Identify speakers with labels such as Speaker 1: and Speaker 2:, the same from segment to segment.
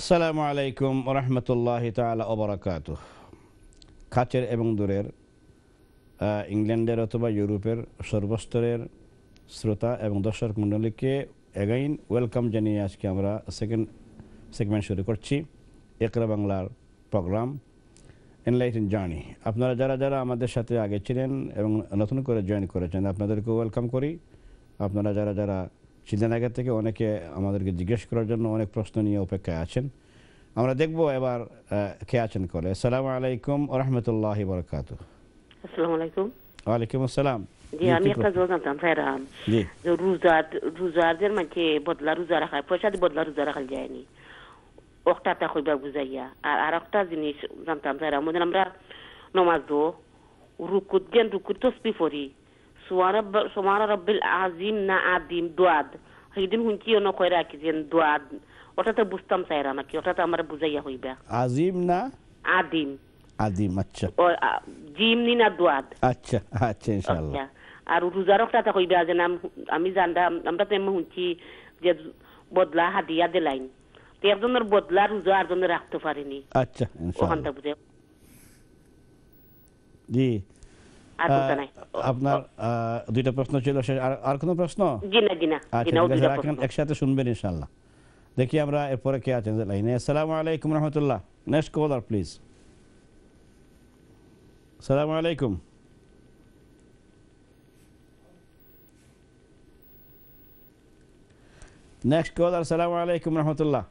Speaker 1: আসসালামু আলাইকুম ওয়া রাহমাতুল্লাহি তাআলা ওয়া বারাকাতুহু। কাছের এবং দূরের ইংল্যান্ডের অথবা ইউরোপের সর্বস্তরের শ্রোতা এবং দর্শক মণ্ডলীকে এগেইন ওয়েলকাম জানিয়ে আজকে আমরা সেকেন্ড সেগমেন্ট শুরু করছি ইকরা বাংলার প্রোগ্রাম এনলাইটেন জার্নি। আপনারা যারা যারা আমাদের সাথে আগে ছিলেন এবং নতুন করে জয়েন করেছেন আপনাদেরকে ওয়েলকাম করি। আপনারা যারা যারা ছিলেন আগে থেকে অনেকে আমাদেরকে জিজ্ঞেস করার জন্য অনেক প্রশ্ন নিয়ে অপেক্ষায় আছেন। আমরা দেখব এবার কে আছেন কলে। আসসালামু আলাইকুম ওয়া রাহমাতুল্লাহি ওয়া বারাকাতুহু।
Speaker 2: আসসালামু আলাইকুম।
Speaker 1: ওয়া আলাইকুম আসসালাম।
Speaker 2: জি আমি একটা জোর জানতাম স্যারাম যে রোজার মাঝে বদলা রোজা রাখা পয়সা দিয়ে বদলা রোজা রাখা যায়নি ওটাটা কইবা বুঝাইয়া আর একটা জিনিস জানতাম স্যারাম মধ্যে আমরা নমাজও রুকুত তসবিহ পড়ি সুবহান রাব্বিল আযীম না আদিম দুয়াদ সেইদিন শুনছি অন্য কই রাখি যে দুয়াদ ওটাতে বুঝতাম স্যারাম নাকি ওটাতে আমরা বুঝাইয়া হইবা আযীম না আদিম
Speaker 1: আদিম আচ্ছা
Speaker 2: ও জিম নি না দুয়াদ
Speaker 1: আচ্ছা আচ্ছা ইনশাআল্লাহ।
Speaker 2: আর রোজার একটা কইবা যে আমি জানতাম আমরা তো এমন শুনছি যে বদলা হাদিয়া দিলাইন তো একজনের বদলা রোজা আর জনের রাখতে পারেনি।
Speaker 1: আচ্ছা ইনশাআল্লাহ বুঝে জি। আপনার দুইটা প্রশ্ন ছিল আর কোনো প্রশ্ন?
Speaker 2: জি না
Speaker 1: আচ্ছা একসাথে শুনবেন ইনশাআল্লাহ। দেখি আমরা এরপরে কে আছেন লাইনে। আসসালামু আলাইকুম ওয়া রাহমাতুল্লাহ। Next caller please. আসসালামু আলাইকুম। Next caller. আসসালামু আলাইকুম ওয়া রাহমাতুল্লাহ।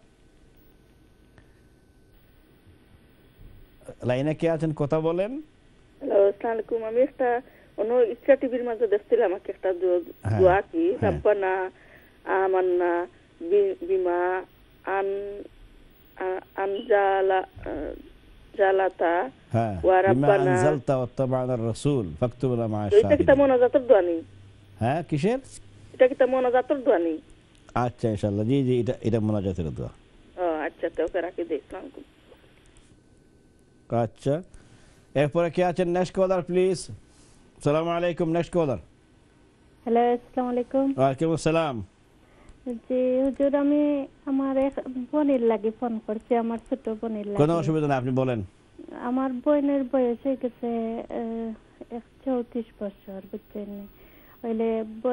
Speaker 1: লাইনে কে আছেন কথা বলেন।
Speaker 3: হ্যালো আসসালামু আলাইকুম। আমি একটা অন্য ইচ্ছা টিভির মধ্যে দেখছিলাম আমাকে একটা দোয়া কি রাব্বানা আমান্না বিমা আনজালা জালাতা ওয়া রাব্বানা
Speaker 1: আনজালতা ওয়াত্তাবা'না রাসূল ফাকতুবনা মা'a শাহিদিন।
Speaker 3: এটা কি তা মোনাজাতের দোয়া নেই?
Speaker 1: হ্যাঁ কিসের?
Speaker 3: এটা কি তা মোনাজাতের দোয়া নেই?
Speaker 1: আচ্ছা ইনশাআল্লাহ জি জি এটা মোনাজাতের দোয়া।
Speaker 3: ও আচ্ছা তো ওকে রাখি দেই। আসসালামু আলাইকুম।
Speaker 1: আচ্ছা এরপরে কে আছেন নেক্সট কলার প্লিজ। আসসালামু আলাইকুম। নেক্সট কলার।
Speaker 4: হ্যালো আসসালামু আলাইকুম।
Speaker 1: ওয়া আলাইকুম আসসালাম।
Speaker 4: জি হুজুর আমি আমার এক বোনের লাগি ফোন করছি আমার ছোট বোনের লাগি।
Speaker 1: কোনো অসুবিধা না আপনি বলেন।
Speaker 4: আমার বোনের বয়স হয়ে গেছে 34 বছর বুঝছেন হইলে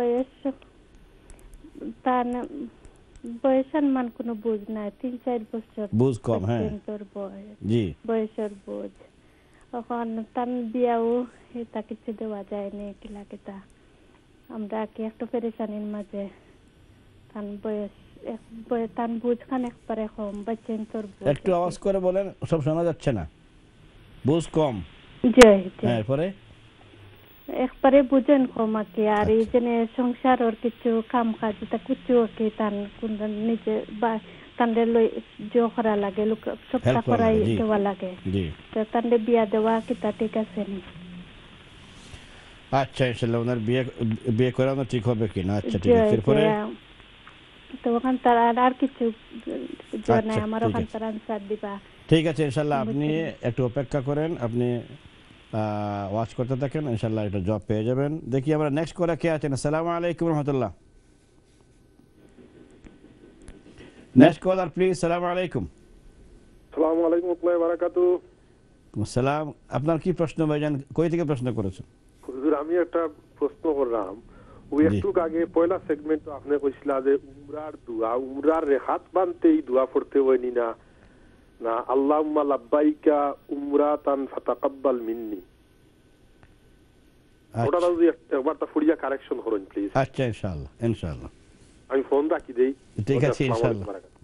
Speaker 4: বয়সের মান কোনো বুঝ নাই 3-4 বছর
Speaker 1: বুঝ কম। হ্যাঁ
Speaker 4: তোর বয়স
Speaker 1: জি
Speaker 4: বয়সের বুঝ এখন তার বিয়াও এটা কিছু দেওয়া যায়নি কিলা কিতা আমরা কি একটা পেরেশানির মাঝে তান বয়স তান বুঝ খান একবারে কম বাচ্চেন তোর
Speaker 1: একটু আওয়াজ করে বলেন সব শোনা যাচ্ছে না। বুঝ কম।
Speaker 4: জি
Speaker 1: এরপরে
Speaker 4: একবারে বুঝেন কম কি আর এই জন্য সংসার ওর কিছু কাম কাজ তা কিছু কি তান কোন নিজে বা তান্ডে লই জো করা লাগে লোক সবটা করাই দেওয়া লাগে তো তান্ডে বিয়া দেওয়া কি তা ঠিক আছে নি?
Speaker 1: আচ্ছা ইনশাআল্লাহ ওনার বিয়ে করানো ঠিক হবে কিনা। আচ্ছা ঠিক আছে এরপরে
Speaker 4: তো ওখান তার আর কিছু জানা আমার ওখান তার আনসার দিবা।
Speaker 1: ঠিক আছে ইনশাআল্লাহ আপনি একটু অপেক্ষা করেন আপনি ওয়াচ করতে থাকেন ইনশাআল্লাহ একটা জব পেয়ে যাবেন। দেখি আমরা নেক্সট করে কে আছেন। আসসালামু আলাইকুম ওয়া রাহমাতুল্লাহ। Next caller please. আসসালামু আলাইকুম।
Speaker 5: আসসালামু আলাইকুম ওয়া রাহমাতুল্লাহি ওয়া বারাকাতুহু।
Speaker 1: আসসালাম। আপনার কি প্রশ্ন ভাইজান কই থেকে প্রশ্ন করেছেন?
Speaker 5: হুজুর আমি একটা প্রশ্ন করলাম ওই একটু আগে পয়লা সেগমেন্ট আপনি কইছিলা যে উমরার দোয়া উমরার হাত বানতে এই দোয়া পড়তে হয়নি না না আল্লাহুম্মা লাব্বাইকা উমরাতান ফাতাকাব্বাল মিন্নি ওটা যদি একবার তা ফুরিয়া কারেকশন করুন প্লিজ।
Speaker 1: আচ্ছা ইনশাআল্লাহ ইনশাআল্লাহ
Speaker 5: আমি ফোন রাখি দেই।
Speaker 1: ঠিক আছে ইনশাআল্লাহ।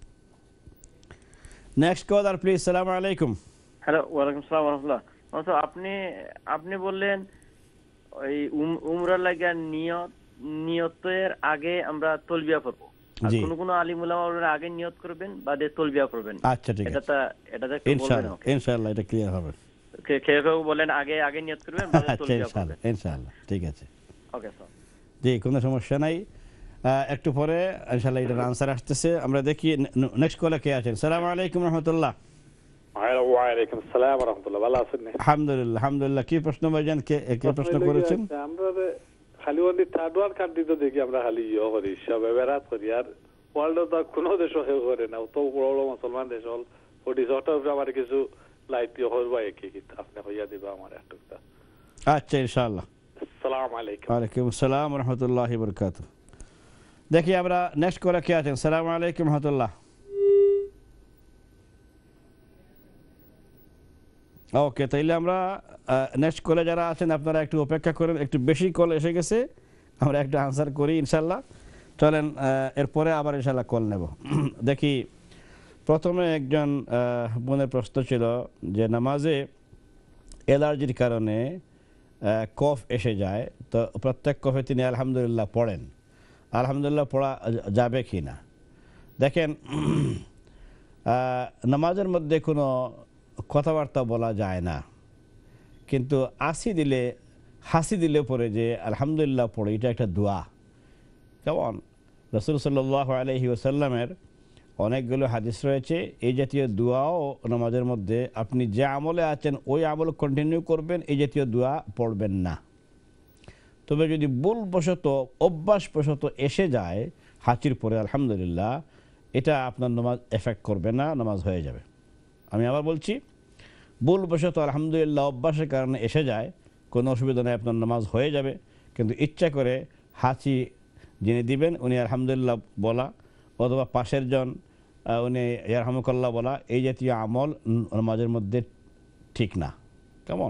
Speaker 1: Next caller please. আসসালামু আলাইকুম।
Speaker 6: হ্যালো ওয়া আলাইকুম আসসালাম ওয়া রাহমাতুল্লাহ। আচ্ছা আপনি বললেন ওই উমরার লাগা নিয়তের আগে আমরা তালবিয়া পড়ব আর কোন আলিম উলামা ওরা আগে নিয়ত করবেন বাদে তালবিয়া করবেন।
Speaker 1: আচ্ছা ঠিক আছে
Speaker 6: এটা
Speaker 1: ইনশাআল্লাহ ইনশাআল্লাহ এটা ক্লিয়ার হবে।
Speaker 6: কেউ বলেন আগে নিয়ত করবেন বাদে তালবিয়া করবেন।
Speaker 1: ইনশাআল্লাহ ঠিক আছে
Speaker 6: ওকে স্যার
Speaker 1: জি কোনো সমস্যা নাই। একটু পরে ইনশাআল্লাহ এটার আনসার আসতেছে। আমরা দেখি নেক্সট কলে কে আছেন। আসসালামু আলাইকুম ওয়া রাহমাতুল্লাহ।
Speaker 7: ওয়া আলাইকুম আসসালাম ওয়া রাহমাতুল্লাহ। ভালো আছেন?
Speaker 1: আলহামদুলিল্লাহ আলহামদুলিল্লাহ। কি প্রশ্ন ভাইজান কে প্রশ্ন করেছেন?
Speaker 7: আমরা খালি ওই থার্ড ওয়ার্ল্ড কান্ট্রি তো দেখি আমরা খালি করি সব বেরাত করি আর ওয়ার্ল্ডে তো কোনো দেশও হেউ করে না, তো বড় বড় মুসলমান দেশ হল ওটি সটার আমার কিছু লাইতীয় হরবা একই আপনি হইয়া দিবা আমার একটুটা।
Speaker 1: আচ্ছা ইনশাআল্লাহ।
Speaker 7: আসসালামু আলাইকুম।
Speaker 1: ওয়ালাইকুম আসসালাম ওয়া রাহমাতুল্লাহি ওয়া বারাকাতুহু। দেখি আমরা নেক্সট কলে কে আছেন। আসসালামু আলাইকুম ওয়া রাহমাতুল্লাহ। ওকে, তাইলে আমরা নেক্সট কলে যারা আছেন আপনারা একটু অপেক্ষা করেন, একটু বেশি কল এসে গেছে, আমরা একটা আনসার করি ইনশাল্লাহ। চলেন এরপরে আবার ইনশাল্লাহ কল নেব। দেখি প্রথমে একজন বোনের প্রশ্ন ছিল যে নামাজে অ্যালার্জির কারণে কফ এসে যায়, তো প্রত্যেক কফে তিনি আলহামদুলিল্লাহ পড়েন, আলহামদুলিল্লাহ পড়া যাবে কি না? দেখেন, নামাজের মধ্যে কোনো কথাবার্তা বলা যায় না, কিন্তু হাসি দিলে পরে যে আলহামদুলিল্লাহ পড়ে, এটা একটা দোয়া। কেমন? রাসূল সাল্লাল্লাহু আলাইহি ওয়াসাল্লামের অনেকগুলো হাদিস রয়েছে, এই জাতীয় দোয়াও নামাজের মধ্যে আপনি যে আমলে আছেন ওই আমল কন্টিনিউ করবেন, এই জাতীয় দোয়া পড়বেন না। তবে যদি ভুলবশত অভ্যাসবশত এসে যায় হাঁচির পরে আলহামদুলিল্লাহ, এটা আপনার নামাজ এফেক্ট করবে না, নামাজ হয়ে যাবে। আমি আবার বলছি, ভুলবশত আলহামদুলিল্লাহ অভ্যাসের কারণে এসে যায়, কোনো অসুবিধা নেই, আপনার নামাজ হয়ে যাবে। কিন্তু ইচ্ছা করে হাঁচি যিনি দিবেন উনি আলহামদুলিল্লাহ বলা, অথবা পাশের জন উনি ইয়ারহামুকাল্লাহ বলা, এই জাতীয় আমল নামাজের মধ্যে ঠিক না। কেমন?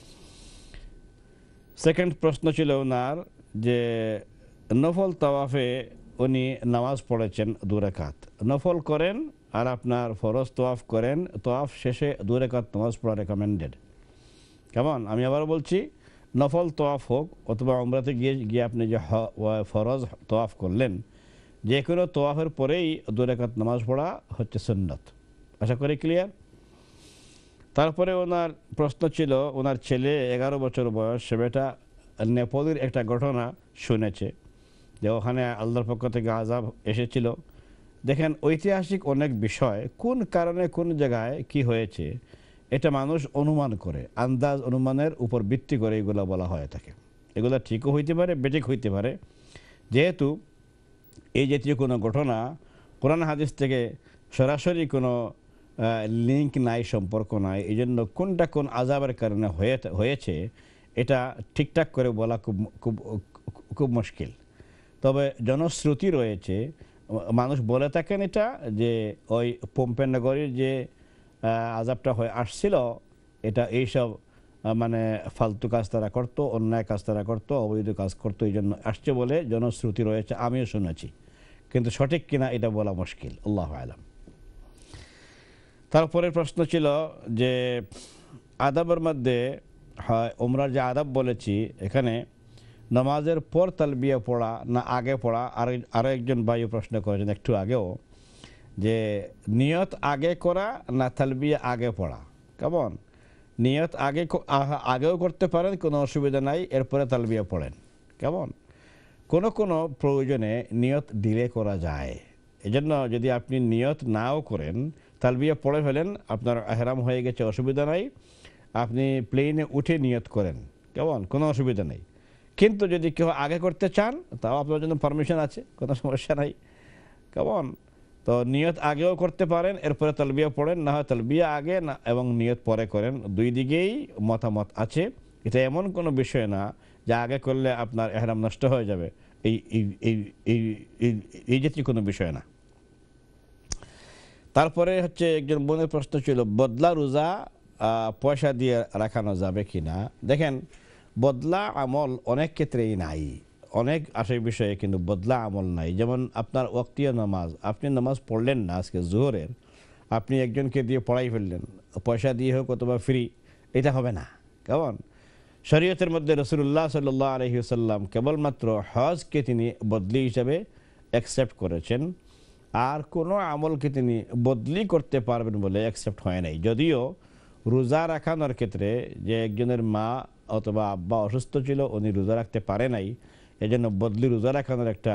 Speaker 1: সেকেন্ড প্রশ্ন ছিল ওনার যে নফল তাওয়াফে উনি নামাজ পড়েছেন 2 রাকাত, নফল করেন আর আপনার ফরজ তোয়াফ করেন, তোয়াফ শেষে 2 রাকাত নামাজ পড়া রেকমেন্ডেড। কেমন? আমি আবার বলছি, নফল তোয়াফ হোক অথবা উমরাতে গিয়ে আপনি যে ফরজ তোয়াফ করলেন, যে কোনো তোয়াফের পরেই 2 রাকাত নামাজ পড়া হচ্ছে সুন্নত। আশা করি ক্লিয়ার। তারপরে ওনার প্রশ্ন ছিল, ওনার ছেলে 11 বছর বয়স, সেটা নেপালের একটা ঘটনা শুনেছে যে ওখানে আল্লাহর পক্ষ থেকে আযাব এসেছিল। দেখেন, ঐতিহাসিক অনেক বিষয় কোন কারণে কোন জায়গায় কি হয়েছে এটা মানুষ অনুমান করে, আন্দাজ অনুমানের উপর ভিত্তি করে এগুলো বলা হয়ে থাকে। এগুলো ঠিকও হইতে পারে, বেঠিক হইতে পারে। যেহেতু এই জাতীয় কোনো ঘটনা কোরআন হাদিস থেকে সরাসরি কোনো লিঙ্ক নাই, সম্পর্ক নাই, এই জন্য কোনটা কোন আযাবের কারণে হয়েছে এটা ঠিকঠাক করে বলা খুব মুশকিল। তবে জনশ্রুতি রয়েছে, মানুষ বলে থাকেন এটা, যে ওই পম্পের নগরীর যে আযাবটা হয়ে আসছিল, এটা এইসব মানে ফালতু কাজ তারা করতো, অন্যায় কাজ তারা করতো, অবৈধ কাজ করতো, এই জন্য আসছে বলে জনশ্রুতি রয়েছে, আমিও শুনেছি, কিন্তু সঠিক কিনা এটা বলা মুশকিল, আল্লাহু আ'লাম। তারপরে প্রশ্ন ছিল যে আদাবের মধ্যে হয় উমরার যে আদাব বলেছি, এখানে নামাজের পর তালবিয়া পড়া না আগে পড়া? আরও একজন ভাই প্রশ্ন করেছেন একটু আগেও, যে নিয়ত আগে করা না তালবিয়া আগে পড়া? কেমন? নিয়ত আগেও করতে পারেন, কোনো অসুবিধা নাই, এরপরে তালবিয়া পড়েন। কেমন? কোনো প্রয়োজনে নিয়ত ডিলে করা যায়, এজন্য যদি আপনি নিয়ত নাও করেন, তালবিয়া পড়ে ফেলেন, আপনার ইহরাম হয়ে গেছে, অসুবিধা নাই, আপনি প্লেনে উঠে নিয়ত করেন, কেমন? কোনো অসুবিধা নেই। কিন্তু যদি কেউ আগে করতে চান, তাও আপনার জন্য পারমিশন আছে, কোনো সমস্যা নাই। কেমন? তো নিয়ত আগেও করতে পারেন, এরপরে তালবিয়া পড়েন, না হয় তালবিয়া আগে না এবং নিয়ত পরে করেন, দুই দিকেই মতামত আছে। এটা এমন কোনো বিষয় না যে আগে করলে আপনার ইহরাম নষ্ট হয়ে যাবে, এই জাতীয় কোনো বিষয় না। তারপরে হচ্ছে একজন বোনের প্রশ্ন ছিল, বদলা রোজা পয়সা দিয়ে রাখানো যাবে কি না? দেখেন, বদলা আমল অনেক ক্ষেত্রেই নাই, অনেক বিষয়ে কিন্তু বদলা আমল নাই। যেমন আপনার ওয়াক্তীয় নামাজ, আপনি নামাজ পড়লেন না আজকে জোহরের, আপনি একজনকে দিয়ে পড়াই ফেললেন, পয়সা দিয়ে হোক অথবা ফ্রি, এটা হবে না। কেমন? শরীয়তের মধ্যে রাসূলুল্লাহ সাল্লাল্লাহু আলাইহি ওয়াসাল্লাম কেবলমাত্র হজকে তিনি বদলি হিসাবে অ্যাকসেপ্ট করেছেন, আর কোনো আমলকে তিনি বদলি করতে পারবেন বলে অ্যাকসেপ্ট হয় নাই। যদিও রোজা রাখানোর ক্ষেত্রে যে একজনের মা অথবা আব্বা অসুস্থ ছিল, উনি রোজা রাখতে পারে নাই, এজন্য বদলি রোজা রাখানোর একটা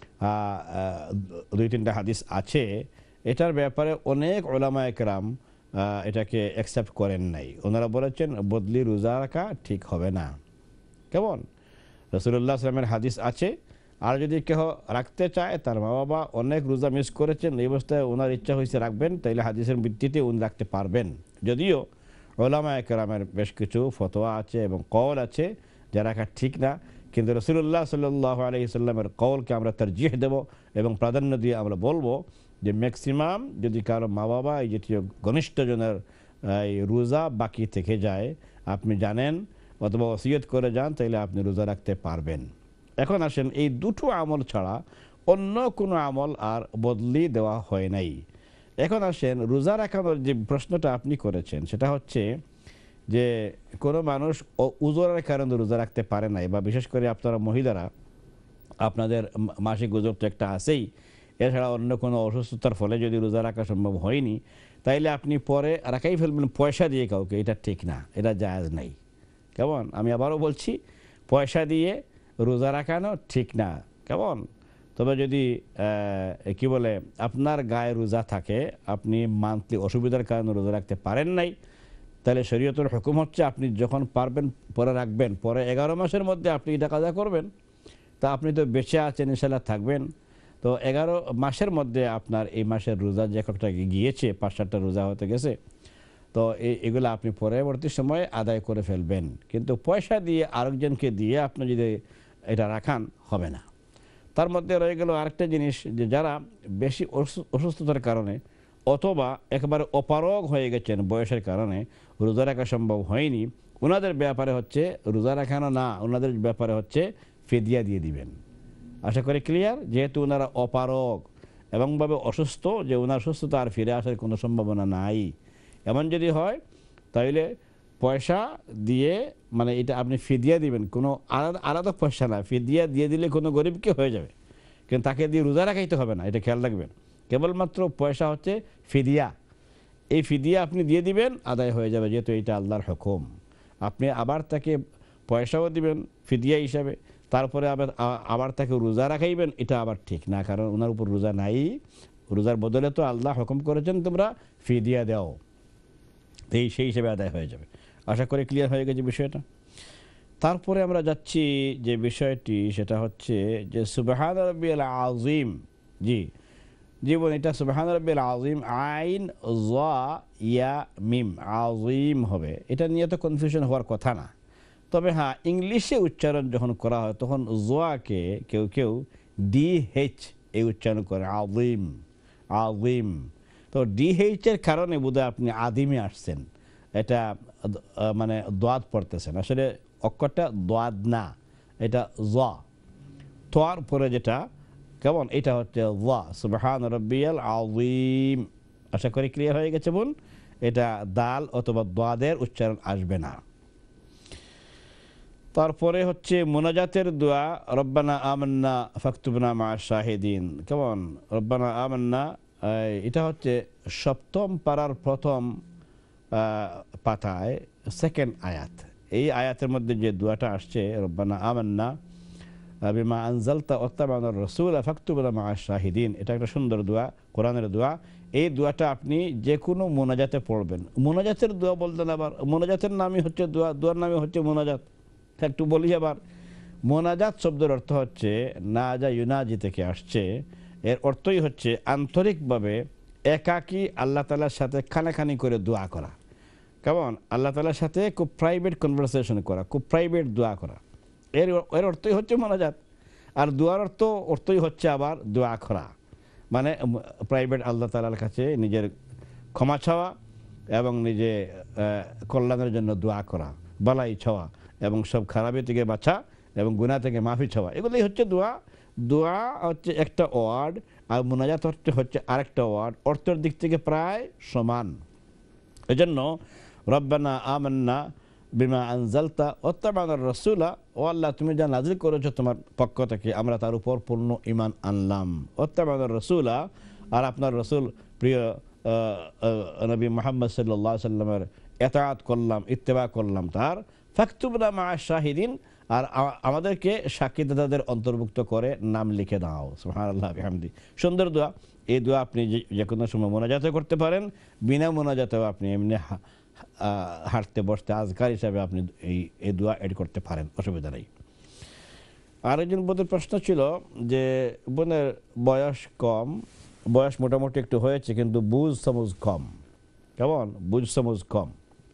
Speaker 1: 2-3টা হাদিস আছে। এটার ব্যাপারে অনেক উলামায়ে কেরাম এটাকে অ্যাকসেপ্ট করেন নাই। ওনারা বলেছেন বদলি রোজা রাখা ঠিক হবে না। কেমন? রাসূলুল্লাহ সাল্লাল্লাহু আলাইহি ওয়াসাল্লামের হাদিস আছে, আর যদি কেহ রাখতে চায়, তার মা বাবা অনেক রোজা মিস করেছেন, এই অবস্থায় ওনার ইচ্ছা হয়েছে রাখবেন, তাইলে হাদিসের ভিত্তিতে উনি রাখতে পারবেন। যদিও উলামায়ে কেরামের বেশ কিছু ফতোয়া আছে এবং কওল আছে যা রাখা ঠিক না, কিন্তু রাসূলুল্লাহ সাল্লাল্লাহু আলাইহি সাল্লামের কওলকে আমরা তারজিহ দেব এবং প্রাধান্য দিয়ে আমরা বলবো যে ম্যাক্সিমাম যদি কারো মা বাবা এই জাতীয় ঘনিষ্ঠজনের এই রোজা বাকি থেকে যায়, আপনি জানেন অথবা ওসিয়ত করে যান, তাইলে আপনি রোজা রাখতে পারবেন। এখন আসেন, এই দুটো আমল ছাড়া অন্য কোনো আমল আর বদলি দেওয়া হয় নাই। এখন আসেন, রোজা রাখানোর যে প্রশ্নটা আপনি করেছেন সেটা হচ্ছে যে কোনো মানুষ উজরের কারণে রোজা রাখতে পারে নাই, বা বিশেষ করে আপনারা মহিলারা আপনাদের মাসিক উজর তো একটা আছেই, এছাড়া অন্য কোনো অসুস্থতার ফলে যদি রোজা রাখা সম্ভব হয়নি, তাইলে আপনি পরে রাখাই ফেলবেন পয়সা দিয়ে কাউকে, এটা ঠিক না, এটা জায়েজ নাই। কেমন? আমি আবারও বলছি, পয়সা দিয়ে রোজা রাখানো ঠিক না। কেমন? তবে যদি কি বলে আপনার গায়ে রোজা থাকে, আপনি মান্থলি অসুবিধার কারণে রোজা রাখতে পারেন নাই, তাহলে শরীয়তের হুকুম হচ্ছে আপনি যখন পারবেন পরে রাখবেন, পরে 11 মাসের মধ্যে আপনি এটা কাজা করবেন। তা আপনি তো বেঁচে আছেন, ইনশাল্লাহ থাকবেন, তো 11 মাসের মধ্যে আপনার এই মাসের রোজা যে কয়েকটা গিয়েছে, 5-7টা রোজা হতে গেছে, তো এগুলো আপনি পরবর্তী সময়ে আদায় করে ফেলবেন। কিন্তু পয়সা দিয়ে আরেকজনকে দিয়ে আপনি যদি এটা রাখান, হবে না। তার মধ্যে রয়ে গেল আরেকটা জিনিস, যে যারা বেশি অসুস্থতার কারণে অথবা একেবারে অপারগ হয়ে গেছেন বয়সের কারণে রোজা রাখা সম্ভব হয়নি, ওনাদের ব্যাপারে হচ্ছে রোজা রাখানো না, ওনাদের ব্যাপারে হচ্ছে ফিদিয়া দিয়ে দিবেন। আশা করি ক্লিয়ার? যেহেতু ওনারা অপারগ এবংভাবে অসুস্থ, যে ওনার সুস্থতা আর ফিরে আসার কোনো সম্ভাবনা নাই, এমন যদি হয় তাহলে পয়সা দিয়ে, মানে এটা আপনি ফিদিয়া দিবেন, কোনো আলাদা পয়সা না, ফিদিয়া দিয়ে দিলে কোনো গরিবকে হয়ে যাবে, কিন্তু তাকে দিয়ে রোজা রাখাইতে হবে না, এটা খেয়াল রাখবেন। কেবলমাত্র পয়সা হচ্ছে ফিদিয়া, এই ফিদিয়া আপনি দিয়ে দিবেন, আদায় হয়ে যাবে, যেহেতু এটা আল্লাহর হুকুম। আপনি আবার তাকে পয়সাও দিবেন ফিদিয়া হিসাবে, তারপরে আবার তাকে রোজা রাখাইবেন, এটা আবার ঠিক না, কারণ ওনার উপর রোজা নাই। রোজার বদলে তো আল্লাহ হুকুম করেছেন তোমরা ফিদিয়া দাও, সেই হিসেবে আদায় হয়ে যাবে। আশা করি ক্লিয়ার হয়ে গেছে বিষয়টা। তারপরে আমরা যাচ্ছি যে বিষয়টি, সেটা হচ্ছে যে সুবহান রাব্বিয়াল আযীম। জি জীবন, এটা সুবহান রাব্বিয়াল আযীম, আইন যা ইয়া মিম, আযীম হবে, এটা নিয়ে তো কনফিউশন হওয়ার কথা না। তবে হ্যাঁ, ইংলিশে উচ্চারণ যখন করা হয় তখন জোয়াকে কেউ কেউ DH এই উচ্চারণ করে, আযীম আযীম। তো DH এর কারণে বোধহয় আপনি আদিমে আসছেন, এটা মানে দোয়াদ পড়তেছেন, আসলে অক্ষরটা দোয়াদ না, এটা জা, তোয়ার পরে যেটা, কেমন, এটা হচ্ছে জা, সুবহান রাব্বিয়াল আযীম। আশা করি ক্লিয়ার হয়ে গেছে বোন, এটা দাল অথবা দোয়াদের উচ্চারণ আসবে না। তারপরে হচ্ছে মোনাজাতের দোয়া, রব্বানা আমান্না ফাকতুবনা মা'আশ শাহিদিন। কেমন? রব্বানা আমান্না, এটা হচ্ছে 7ম পারার 1ম পাতায় 2nd আয়াত। এই আয়াতের মধ্যে যে দোয়াটা আসছে, রব্বানা আমান্না বিমা আনজালতা ওয়াত্তাবা'নার রাসূলা ফাকতুবনা মা'আশ শাহিদিন, এটা একটা সুন্দর দোয়া, কোরআনের দোয়া। এই দোয়াটা আপনি যে কোনো মোনাজাতে পড়বেন। মোনাজাতের দোয়া বলতেন, আবার মোনাজাতের নামই হচ্ছে দোয়া, দোয়ার নামই হচ্ছে মোনাজাত। একটু বলি আবার, মোনাজাত শব্দের অর্থ হচ্ছে নাজা ইউনাজি থেকে আসছে, এর অর্থই হচ্ছে আন্তরিকভাবে একাকী আল্লাহ তাআলার সাথে খানাখানি করে দোয়া করা। কেমন? আল্লাহ তাআলার সাথে খুব প্রাইভেট কনভারসেশন করা, খুব প্রাইভেট দোয়া করা, এর অর্থই হচ্ছে মোনাজাত। আর দোয়ার অর্থই হচ্ছে আবার দোয়া করা, মানে প্রাইভেট আল্লাহ তাআলার কাছে নিজের ক্ষমা চাওয়া এবং নিজে কল্যাণের জন্য দোয়া করা, বালাই চাওয়া এবং সব খারাপি থেকে বাঁচা এবং গুনাহ থেকে মাফি চাওয়া, এগুলোই হচ্ছে দোয়া। দোয়া হচ্ছে একটা ওয়ার্ড, আর মোনাজাত হচ্ছে আরেকটা ওয়ার্ড, অর্থের দিক থেকে প্রায় সমান। এজন্য রব্বানা আমান্না বিমা আনজালতা ওয়াত্তাবা'নার রাসূলা, ও আল্লাহ তুমি যা নাযিল করেছো তোমার পক্ষ থেকে, আমরা তার উপর পূর্ণ ঈমান আনলাম। ওয়াত্তাবা'নার রাসূলা, আর আপনার রাসূল প্রিয় নবী মুহাম্মদ সাল্লাল্লাহু আলাইহি ওয়াসাল্লামের ইতাআত করলাম, ইত্তেবা করলাম তার। ফাকতুবনা মা'আশ শাহিদিন, আর আমাদেরকে সাক্ষীদাতাদের অন্তর্ভুক্ত করে নাম লিখে দাও। সুবহানাল্লাহ বিহামদি। সুন্দর দোয়া। এই দোয়া আপনি যে কোনো সময় মোনাজাতে করতে পারেন, বিনা মোনাজাতেও আপনি এমনি হাঁটতে বসতে আজকার হিসাবে আপনি এই দোয়া এড করতে পারেন, অসুবিধা নেই। আরেকজন বোনের প্রশ্ন ছিল যে বোনের বয়স কম, বয়স মোটামুটি একটু হয়েছে কিন্তু বুঝ সমঝ কম, কেমন বুঝ সমঝ কম,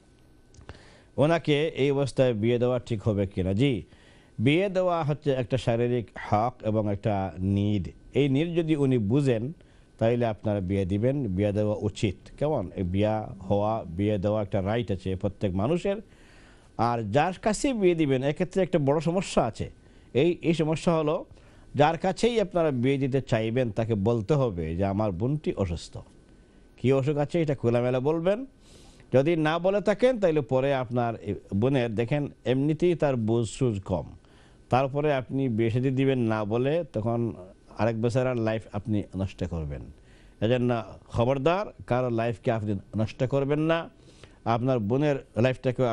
Speaker 1: ওনাকে এই অবস্থায় বিয়ে দেওয়া ঠিক হবে কিনা? জি, বিয়ে দেওয়া হচ্ছে একটা শারীরিক হক এবং একটা নিড। এই নিড যদি উনি বুঝেন তাইলে আপনারা বিয়ে দিবেন, বিয়ে দেওয়া উচিত। কেমন, এই বিয়ে হওয়া, বিয়ে দেওয়া একটা রাইট আছে প্রত্যেক মানুষের। আর যার কাছে বিয়ে দিবেন এক্ষেত্রে একটা বড় সমস্যা আছে। এই সমস্যা হলো, যার কাছেই আপনারা বিয়ে দিতে চাইবেন তাকে বলতে হবে যে আমার বোনটি অসুস্থ, কী অসুখ আছে এটা খোলামেলা বলবেন। যদি না বলে থাকেন তাহলে পরে আপনার বোনের দেখেন এমনিতেই তার বুঝ সুঝ কম, তারপরে আপনি বিয়ে শাদী দিবেন না বলে, তখন আরেক বেচারার লাইফ আপনি নষ্ট করবেন। এজন্য খবরদার, কারো লাইফকে আপনি নষ্ট করবেন না, আপনার বোনের লাইফটাকেও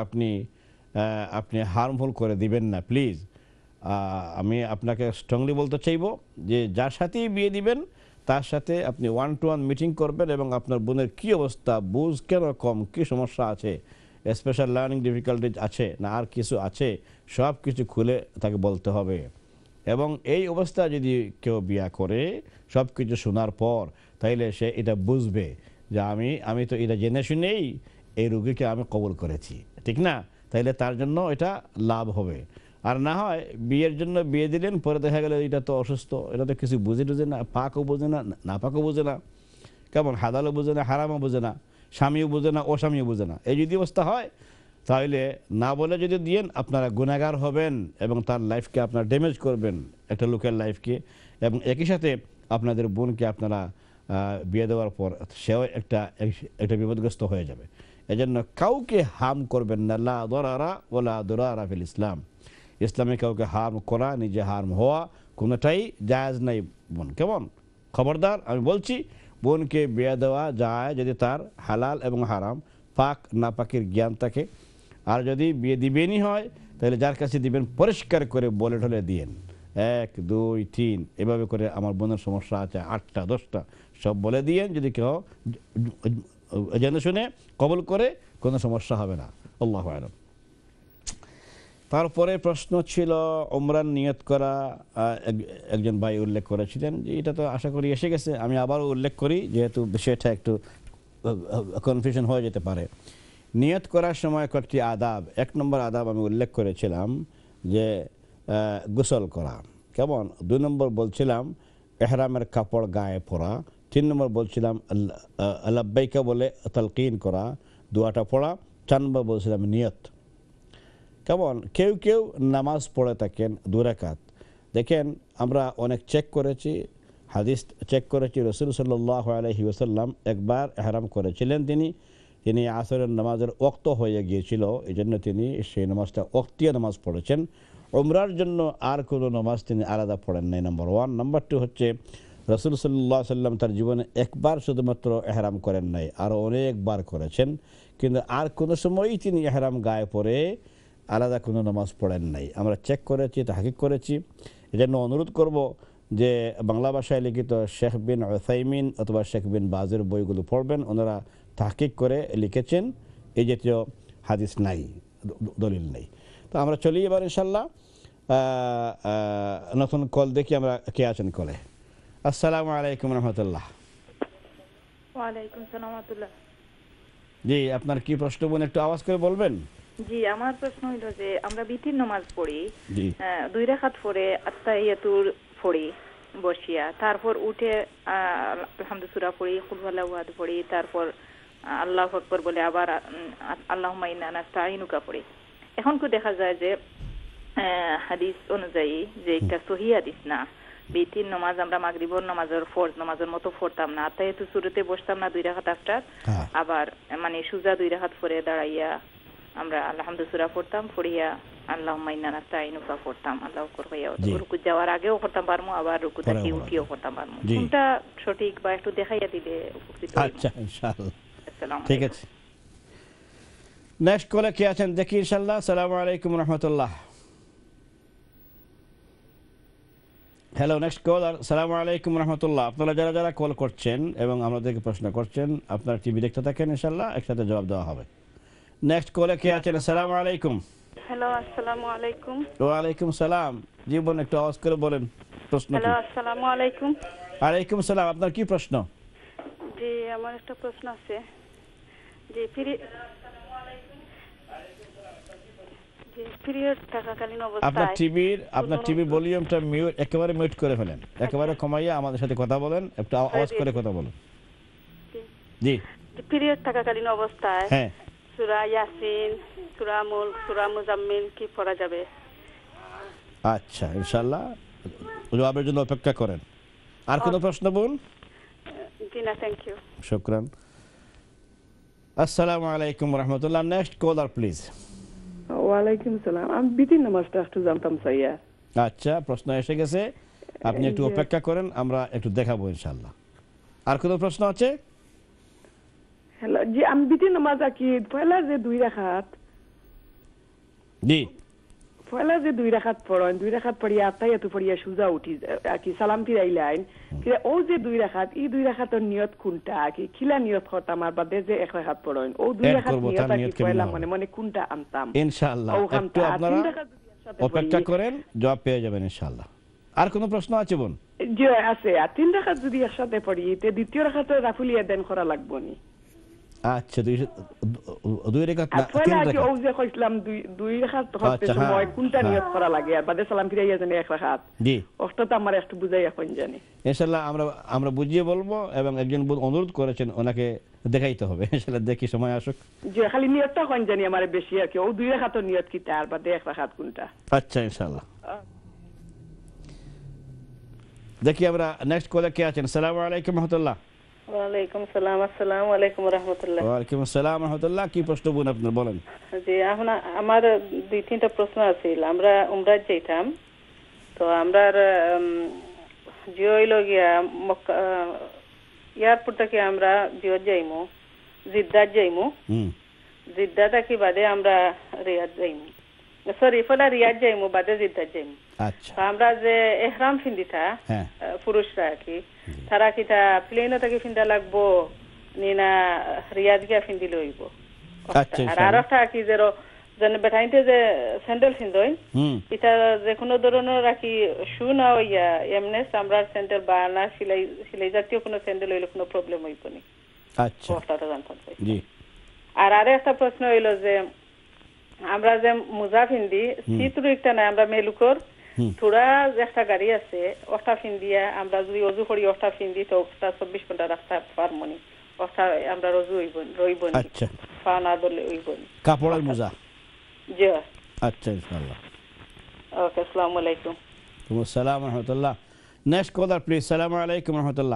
Speaker 1: আপনি হার্মফুল করে দিবেন না প্লিজ। আমি আপনাকে স্ট্রংলি বলতে চাইব যে যার সাথেই বিয়ে দিবেন তার সাথে আপনি 1-to-1 মিটিং করবেন এবং আপনার বোনের কী অবস্থা, বুঝ কেন কম, কী সমস্যা আছে, স্পেশাল লার্নিং ডিফিকাল্টিজ আছে না আর কিছু আছে, সব কিছু খুলে তাকে বলতে হবে। এবং এই অবস্থা যদি কেউ বিয়া করে সব কিছু শোনার পর, তাইলে সে এটা বুঝবে যে আমি তো এটা জেনে শুনেই এই রোগীকে আমি কবুল করেছি, ঠিক না? তাইলে তার জন্য এটা লাভ হবে। আর না হয় বিয়ের জন্য বিয়ে দিলেন, পরে দেখা গেল এটা তো অসুস্থ, এটা তো কিছু বুঝে না, পাকও বোঝে না, না পাকও বোঝে না, কেমন হালালও বোঝে না, হারামও বোঝে না, স্বামীও বোঝে না, অস্বামীও বোঝে না। এই যদি অবস্থা হয় তাহলে না বলে যদি দিয়েন আপনারা গুনাহগার হবেন এবং তার লাইফকে আপনারা ড্যামেজ করবেন, একটা লোকের লাইফকে, এবং একই সাথে আপনাদের বোনকে আপনারা বিয়ে দেওয়ার পর সেও একটা বিপদগ্রস্ত হয়ে যাবে। এজন্য কাউকে হার্ম করবেন না, লা দরারা ওয়ালা দুরারা ফিল ইসলাম। ইসলামে কাউকে হার্ম করা, নিজে হার্ম হওয়া কোনোটাই জায়েজ নাই বোন, কেমন? খবরদার, আমি বলছি, বোনকে বিয়ে দেওয়া যায় যদি তার হালাল এবং হারাম, পাক না পাকের জ্ঞান থাকে। আর যদি বিয়ে দিবেনই হয় তাহলে যার কাছে দিবেন পরিষ্কার করে বলে ঢলে দিয়েন, 1, 2, 3 এভাবে করে আমার বোনের সমস্যা আছে 8টা 10টা সব বলে দিয়েন। যদি কেউ জেনে শুনে কবুল করে কোনো সমস্যা হবে না। আল্লাহু আ'লাম। তারপরে প্রশ্ন ছিল উমরার নিয়ত করা। একজন ভাই উল্লেখ করেছিলেন যে এটা তো আশা করি এসে গেছে, আমি আবারও উল্লেখ করি যেহেতু বিষয়টা একটু কনফিউশন হয়ে যেতে পারে। নিয়ত করার সময় কয়েকটি আদাব, 1 নম্বর আদাব আমি উল্লেখ করেছিলাম যে গোসল করা, কেমন? 2 নম্বর বলছিলাম এহরামের কাপড় গায়ে পরা, 3 নম্বর বলছিলাম লাব্বাইকা বলে তালকিন করা, দোয়াটা পড়া, 4 নম্বর বলছিলাম নিয়ত। কেমন? কেউ কেউ নামাজ পড়ে থাকেন 2 রাকাত। দেখেন আমরা অনেক চেক করেছি, হাদিস চেক করেছি, রাসূল সাল্লাল্লাহু আলাইহি ওয়াসাল্লাম একবার ইহরাম করেছিলেন, তিনি আসরের নামাজের ওয়াক্ত হয়ে গিয়েছিল, এই জন্য তিনি সেই নামাজটা ওয়াক্তিয়া নামাজ পড়েছেন। উমরার জন্য আর কোনো নামাজ তিনি আলাদা পড়েন নাই, নম্বর 1। নম্বর 2 হচ্ছে রাসূল সাল্লাল্লাহু আলাইহি ওয়াসাল্লাম তার জীবনে একবার শুধুমাত্র ইহরাম করেন নাই, আরও অনেকবার করেছেন, কিন্তু আর কোনো সময়ই তিনি ইহরাম গায়ে পরে আলাদা কোনো নামাজ পড়েন নাই। আমরা চেক করেছি, তাহকিক করেছি। এজন্য অনুরোধ করব যে বাংলা ভাষায় লিখিত শেখ বিন উসাইমিন অথবা শেখ বিন বাজের বইগুলো পড়বেন, ওনারা তাহকিক করে লিখেছেন, এই জাতীয় হাদিস নাই, দলিল নেই। তো আমরা চলি এবার ইনশাল্লাহ নতুন কল দেখি আমরা কে আছেন কলে। আসসালামু আলাইকুম রহমতুল্লাহ।
Speaker 8: ওয়ালাইকুম সালাম রাহমাতুল্লাহ।
Speaker 1: জি, আপনার কি প্রশ্ন বোন একটু আওয়াজ করে বলবেন?
Speaker 8: জি, আমার প্রশ্ন হলো যে আমরা বিতির নামাজ পড়ি, 2 রাকাত পরে আত্তাহিয়াতুর পড়ি বসিয়া, তারপর উঠে আলহামদুলিল্লাহ সূরা পড়ি, কুল হুয়াল্লাহু আহাদ পড়ি, তারপর আল্লাহু আকবার বলে আবার আল্লাহুম্মা ইন্না নাস্তাঈনুকা পড়ি। এখন কি দেখা যায় যে হাদিস অনুযায়ী যে একটা সহিহ হাদিস না, বিতির নামাজ আমরা মাগরিবের নামাজের ফরজ নামাজের মতো পড়তাম না, আত্তাহিয়াতুর সূরাতে বসতাম না 2 রাকাত আফটার, আবার মানে সুজা 2 রাকাত পরে দাঁড়াইয়া আমরা আলহামদুলিল্লাহ সূরা পড়তাম, পড়িয়া আল্লাহুম্মা ইন্না নাস্তাঈনুকা পড়তাম, আল্লাহু আকবার হইয়া রুকু যাওয়ার আগেও পড়তাম পারমু, আবার রুকু থেকে উঠিও পড়তাম পারমু। কোনটা সঠিক বা একটু দেখাইয়া দিলে উপকৃত হই।
Speaker 1: আচ্ছা ইনশাআল্লাহ, ঠিক আছে। নেক্সট কলে কে আছেন দেখি ইনশাআল্লাহ। আসসালামু আলাইকুম রাহমাতুল্লাহ। Hello, next call. আসসালামু আলাইকুম রহমতুল্লাহ। আপনারা যারা যারা কল করছেন এবং আমাদেরকে প্রশ্ন করছেন, আপনারা টিভি দেখতে থাকেন, ইনশাআল্লাহ একসাথে জবাব দেওয়া হবে। নেক্সট কলে কে আছেন? আসসালামু আলাইকুম।
Speaker 3: হ্যালো, আসসালামু আলাইকুম।
Speaker 1: ওয়া আলাইকুম সালাম। জীবন একটু আওয়াজ করে বলেন প্রশ্ন কি?
Speaker 3: হ্যালো, আসসালামু আলাইকুম।
Speaker 1: আলাইকুম সালাম। আপনার কি প্রশ্ন?
Speaker 3: জি, আমার একটা প্রশ্ন আছে। যে পিরিয়ড থাকাকালীন অবস্থায়
Speaker 1: আপনার টিভির ভলিউমটা মিউট, একেবারে মিউট করে ফেলেন, একেবারে কমাইয়া আমাদের সাথে কথা বলেন, একটু আওয়াজ করে কথা বলুন। জি।
Speaker 3: পিরিয়ড থাকাকালীন অবস্থায়
Speaker 1: হ্যাঁ,
Speaker 3: সূরা ইয়াসিন, সূরা মুলক, সূরা মুজাম্মিল কি পড়া যাবে?
Speaker 1: আচ্ছা, ইনশাআল্লাহ জবাবের জন্য অপেক্ষা করেন। আর কোনো প্রশ্ন বোন?
Speaker 3: জি না, থ্যাংক ইউ।
Speaker 1: শুকরান। আসসালামু আলাইকুম ওয়া রাহমাতুল্লাহ। Next caller please.
Speaker 9: ওয়ালাইকুম সালাম। আমি বিতির নামাজটা একটু জানতাম চাইয়া।
Speaker 1: আচ্ছা, প্রশ্ন এসে গেছে, আপনি একটু অপেক্ষা করেন, আমরা একটু দেখাবো ইনশাআল্লাহ। আর কোনো প্রশ্ন আছে?
Speaker 9: হ্যালো জি, আমি বিতির নামাজ কি পয়লা যে 2 রাকাত,
Speaker 1: জি,
Speaker 9: পয়লা যে 2 রাকাত পড়েন, 2 রাকাত পড়িয়া তাইয়াতু পড়িয়া সুজা উঠি কি সালাম ফিরাইলাইন, কি ও যে 2 রাকাত, এই 2 রাকাতের নিয়ত কোনটা, কি খিলা নিয়ত হতাম আর বাদে যে 1 রাকাত পড়েন, ও 2 রাকাত নিয়ত কি পয়লা মনে মনে কোনটা আনতাম
Speaker 1: ইনশাআল্লাহ। একটু আপনারা অপেক্ষা করেন, জবাব পেয়ে যাবেন ইনশাআল্লাহ। আর কোনো প্রশ্ন আছে বোন?
Speaker 9: জি আছে। আর 3 রাকাত যদি একসাথে পড়ি তে দ্বিতীয় রাকাতে রাফুলিয়া দেন করা লাগবে নি?
Speaker 1: আচ্ছা, 2 রাকাত না, 3 রাকাত।
Speaker 9: ও যে কইছিলাম 2 রাকাত হতে সময় কোনটা নিয়ত করা লাগে আর বাদে সালাম ফিরাইয়া জানি 1 রাকাত। জি, ওটা তো আমার একটু বুঝাই এখন জানি
Speaker 1: ইনশাআল্লাহ। আমরা বুঝিয়ে বলবো, এবং একজন বোন অনুরোধ করেছেন ওনাকে দেখাইতে হবে, ইনশাআল্লাহ দেখি সময় আসুক।
Speaker 9: জি, খালি নিয়তটা কোন জানি আমার বেশি আর কি, ও 2 রাকাতের নিয়ত কি তার বাদে 1 রাকাত কোনটা?
Speaker 1: আচ্ছা, ইনশাআল্লাহ দেখি আমরা। নেক্সট কলে কে আছেন? আসসালামু আলাইকুম ওয়া রাহমাতুল্লাহ।
Speaker 10: ওয়ালাইকুম সালাম। আসসালামু আলাইকুম ওয়া রাহমাতুল্লাহ।
Speaker 1: ওয়া আলাইকুম আসসালাম ওয়া রাহমাতুল্লাহ। কি প্রশ্ন বোন আপনার বলেন?
Speaker 10: জি, এখন আমার 2-3টা প্রশ্ন আছে। আমরা উমরাহ যাইতাম, তো আমরা জিও হইল গিয়া মক্কা এয়ারপোর্ট থেকে আমরা জিও যাইমু, জিদ্দা যাইমু, জিদ্দা থেকে বাদে আমরা রিয়াদ যাইমু, সরি ফলা রিয়াদ যাইমু বাদে জিদ্দা যাইমু।
Speaker 1: আচ্ছা,
Speaker 10: আমরা যে ইহরাম ফিন্দিতা পুরুষরা কি তারা কিটা প্লেন থেকে ফিন্দা লাগবো নিনা রিয়াদ গিয়া ফিন্দি লইব?
Speaker 1: আচ্ছা,
Speaker 10: আর আরেকটা কি যেন বেটাইতে যে স্যান্ডেল ফিন্দই, এটা যে কোনো ধরনের রাখি শু না হইয়া এমনেস আমরা স্যান্ডেল বা না সিলাই জাতীয় কোনো স্যান্ডেল হইলে কোনো প্রবলেম হইব নি?
Speaker 1: আচ্ছা,
Speaker 10: কথাটা জানতাম।
Speaker 1: জি।
Speaker 10: আর একটা প্রশ্ন হইল যে আমরা যে মুজা ফিন্দি চিত্র একটা নাই, আমরা মেলুকর থোড়া একটা গাড়ি আছে, ওটা ফিন্দিয়া আমরা যদি অজু করি ওটা ফিন্দি তো ওটা 24 ঘন্টা রাখতে পারবো নি, ওটা আমরা রজু রইব নি?
Speaker 1: আচ্ছা,
Speaker 10: পাওনা বলে হইব নি
Speaker 1: কাপড়ের মোজা?
Speaker 10: জি।
Speaker 1: আচ্ছা, ইনশাআল্লাহ।
Speaker 10: ওকে, আসসালামু আলাইকুম।
Speaker 1: ওয়া আসসালাম ওয়া রাহমাতুল্লাহ। Next caller please. আসসালামু আলাইকুম ওয়া রাহমাতুল্লাহ।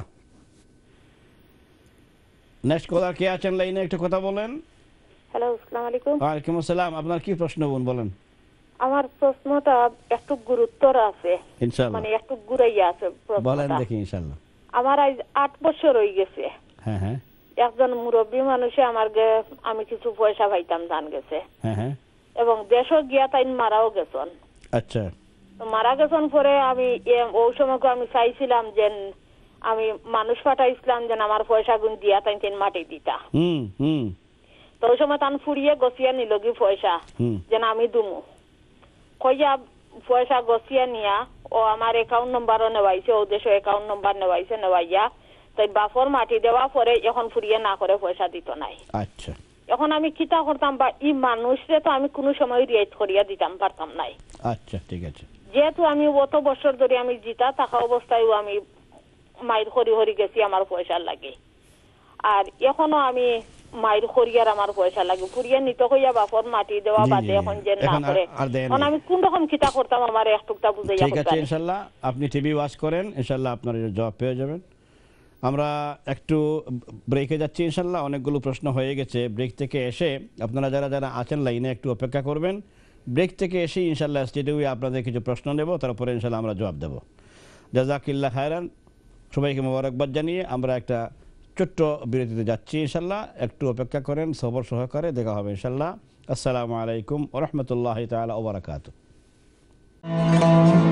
Speaker 1: নেক্সট কলার কে আছেন লাইনে, একটু কথা বলেন।
Speaker 11: হ্যালো, আসসালামু আলাইকুম।
Speaker 1: ওয়া আলাইকুম আসসালাম। আপনার কি প্রশ্ন বোন বলেন?
Speaker 11: আমার প্রশ্নটা একটু গুরুত্বর আছে,
Speaker 1: ইনশাআল্লাহ,
Speaker 11: মানে একটু ঘুরাইয়া আছে
Speaker 1: বলেন দেখি ইনশাআল্লাহ।
Speaker 11: আমার আজ 8 বছর হয়ে গেছে।
Speaker 1: হ্যাঁ হ্যাঁ।
Speaker 11: একজন মুরব্বী মানুষে আমি কিছু পয়সা পাইতাম জান গেছে।
Speaker 1: হ্যাঁ হ্যাঁ।
Speaker 11: এবং দেশও গিয়া তাই মারাও গেছেন।
Speaker 1: আচ্ছা।
Speaker 11: তো মারা গেছেন পরে আমি ওই সময় আমি চাইছিলাম যে আমি মানুষ পাঠাইছিলাম যে আমার পয়সা গুণ দিয়া তাই মাটি দিতা। তো ওই সময় তান ফুরিয়ে গছিয়া নিলগি পয়সা যেন আমি দুমু কইয়া পয়সা গছিয়া নিয়া ও আমার অ্যাকাউন্ট নম্বরও নেওয়াইছে, ও দেশে অ্যাকাউন্ট নম্বর নেওয়াইয়া তাই বাপর মাটি দেওয়া পরে এখন ফুরিয়ে না করে পয়সা দিত নাই।
Speaker 1: আচ্ছা।
Speaker 11: এখন আমি কিতা করতাম বা ই মানুষরে তো আমি কোনো সময় রিয়েট করিয়া দিতাম পারতাম নাই।
Speaker 1: আচ্ছা, ঠিক আছে।
Speaker 11: যেহেতু আমি অত বছর ধরে আমি জিতা থাকা অবস্থায় আমি মাইর হরি গেছি আমার পয়সার লাগে, আর এখনো আমি মাইর হরিয়ার আমার পয়সা লাগে ফুরিয়ে নিতে হইয়া বাপর মাটি দেওয়া বাদে এখন যে না করে এখন আমি কোন রকম কিতা করতাম আমার একটুটা বুঝাইয়া।
Speaker 1: ঠিক আছে, ইনশাআল্লাহ আপনি টিভি ওয়াচ করেন, ইনশাআল্লাহ আপনার জবাব পেয়ে যাবেন। আমরা একটু ব্রেকে যাচ্ছি ইনশাআল্লাহ, অনেকগুলো প্রশ্ন হয়ে গেছে। ব্রেক থেকে এসে আপনারা যারা যারা আছেন লাইনে একটু অপেক্ষা করবেন। ব্রেক থেকে এসে ইনশাআল্লাহ স্টুডিওয়ে আপনাদের কিছু প্রশ্ন নেব, তারপরে ইনশাআল্লাহ আমরা জবাব দেব। জাযাকিল্লাহ খায়রান। সবাইকে মোবারকবাদ জানিয়ে আমরা একটা ছোট্ট বিরতিতে যাচ্ছি ইনশাআল্লাহ। একটু অপেক্ষা করেন, সবর সহকারে দেখা হবে ইনশাআল্লাহ। আসসালামু আলাইকুম ওয়া রাহমাতুল্লাহি তাআলা ওয়া বারাকাতুহু।